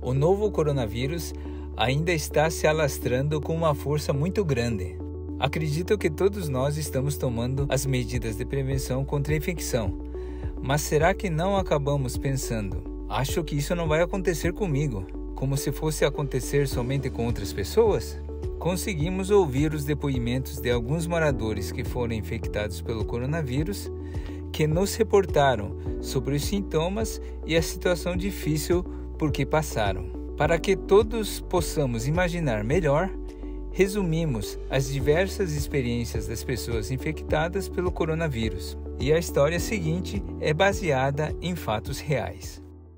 O novo coronavírus ainda está se alastrando com uma força muito grande. Acredito que todos nós estamos tomando as medidas de prevenção contra a infecção. Mas será que não acabamos pensando, acho que isso não vai acontecer comigo, como se fosse acontecer somente com outras pessoas? Conseguimos ouvir os depoimentos de alguns moradores que foram infectados pelo coronavírus, que nos reportaram sobre os sintomas e a situação difícil por que passaram. Para que todos possamos imaginar melhor, resumimos as diversas experiências das pessoas infectadas pelo coronavírus. E a história seguinte é baseada em fatos reais.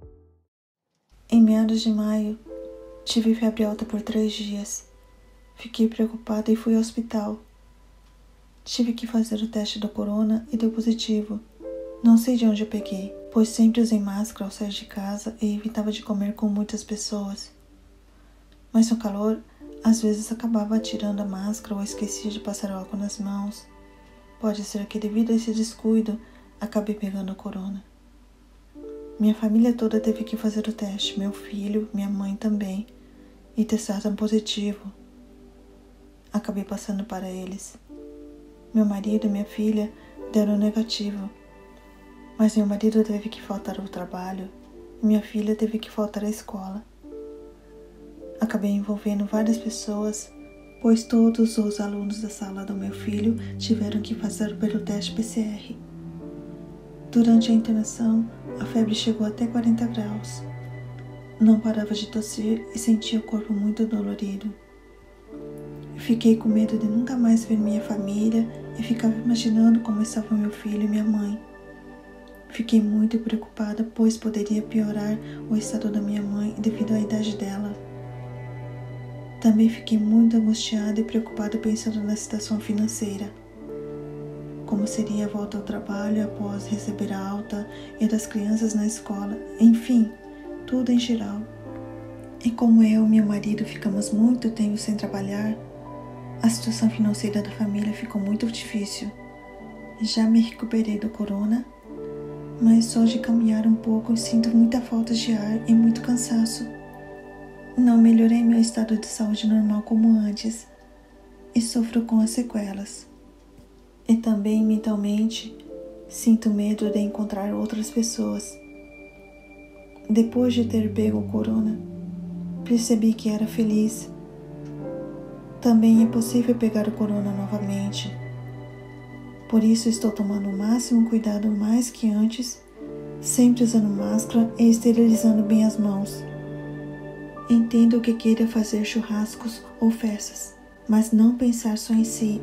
Em meados de maio, tive febre alta por 3 dias. Fiquei preocupada e fui ao hospital. Tive que fazer o teste do corona e deu positivo. Não sei de onde eu peguei, pois sempre usei máscara ao sair de casa e evitava de comer com muitas pessoas. Mas no calor, às vezes acabava tirando a máscara ou esquecia de passar álcool nas mãos. Pode ser que devido a esse descuido, acabei pegando o corona. Minha família toda teve que fazer o teste, meu filho, minha mãe também, e testaram positivo. Acabei passando para eles. Meu marido e minha filha deram negativo, mas meu marido teve que faltar ao trabalho e minha filha teve que faltar à escola. Acabei envolvendo várias pessoas, pois todos os alunos da sala do meu filho tiveram que passar pelo teste PCR. Durante a internação, a febre chegou até 40 graus. Não parava de tossir e sentia o corpo muito dolorido. Fiquei com medo de nunca mais ver minha família e ficava imaginando como estavam meu filho e minha mãe. Fiquei muito preocupada, pois poderia piorar o estado da minha mãe devido à idade dela. Também fiquei muito angustiada e preocupada pensando na situação financeira. Como seria a volta ao trabalho após receber a alta e das crianças na escola, enfim, tudo em geral. E como eu e meu marido ficamos muito tempo sem trabalhar, a situação financeira da família ficou muito difícil. Já me recuperei do corona, mas só de caminhar um pouco sinto muita falta de ar e muito cansaço. Não melhorei meu estado de saúde normal como antes e sofro com as sequelas. E também mentalmente sinto medo de encontrar outras pessoas. Depois de ter pego o corona, percebi que era feliz. Também é possível pegar o corona novamente. Por isso estou tomando o máximo cuidado mais que antes, sempre usando máscara e esterilizando bem as mãos. Entendo que queira fazer churrascos ou festas, mas não pensar só em si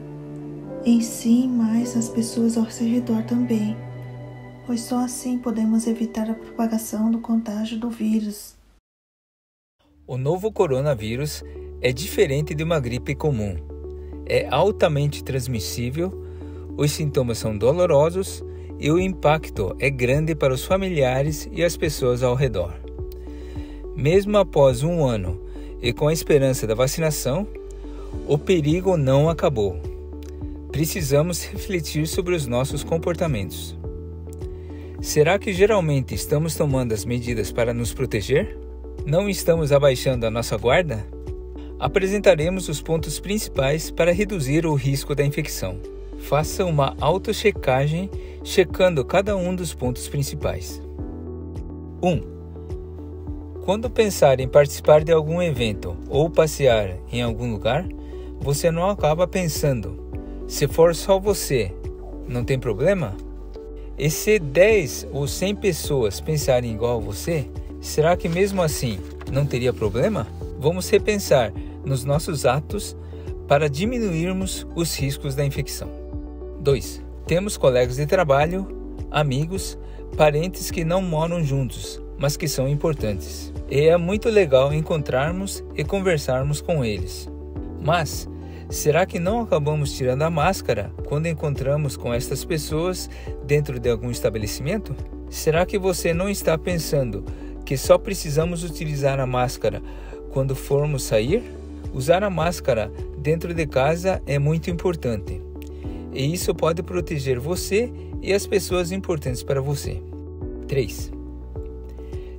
mais nas pessoas ao seu redor também, pois só assim podemos evitar a propagação do contágio do vírus. O novo coronavírus é diferente de uma gripe comum. É altamente transmissível, os sintomas são dolorosos e o impacto é grande para os familiares e as pessoas ao redor. Mesmo após 1 ano e com a esperança da vacinação, o perigo não acabou. Precisamos refletir sobre os nossos comportamentos. Será que geralmente estamos tomando as medidas para nos proteger? Não estamos abaixando a nossa guarda? Apresentaremos os pontos principais para reduzir o risco da infecção. Faça uma autochecagem checando cada um dos pontos principais. 1. Quando pensar em participar de algum evento ou passear em algum lugar, você não acaba pensando, se for só você, não tem problema? E se 10 ou 100 pessoas pensarem igual a você, será que mesmo assim não teria problema? Vamos repensar nos nossos atos para diminuirmos os riscos da infecção. 2. Temos colegas de trabalho, amigos, parentes que não moram juntos, mas que são importantes. E é muito legal encontrarmos e conversarmos com eles. Mas, será que não acabamos tirando a máscara quando encontramos com estas pessoas dentro de algum estabelecimento? Será que você não está pensando que só precisamos utilizar a máscara quando formos sair? Usar a máscara dentro de casa é muito importante. E isso pode proteger você e as pessoas importantes para você. 3.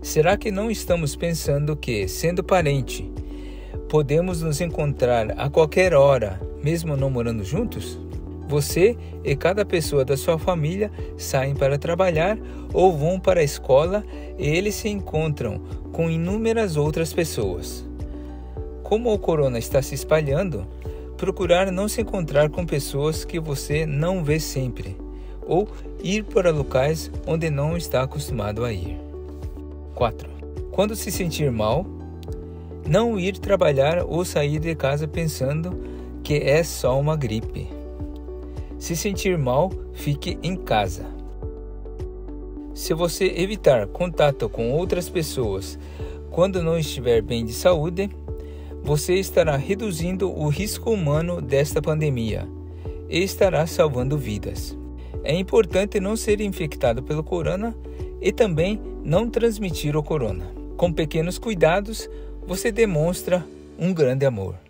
Será que não estamos pensando que, sendo parente, podemos nos encontrar a qualquer hora, mesmo não morando juntos? Você e cada pessoa da sua família saem para trabalhar ou vão para a escola e eles se encontram com inúmeras outras pessoas. Como o corona está se espalhando, procurar não se encontrar com pessoas que você não vê sempre, ou ir para locais onde não está acostumado a ir. 4. Quando se sentir mal, não ir trabalhar ou sair de casa pensando que é só uma gripe. Se sentir mal, fique em casa. Se você evitar contato com outras pessoas quando não estiver bem de saúde, você estará reduzindo o risco humano desta pandemia e estará salvando vidas. É importante não ser infectado pelo corona e também não transmitir o corona. Com pequenos cuidados, você demonstra um grande amor.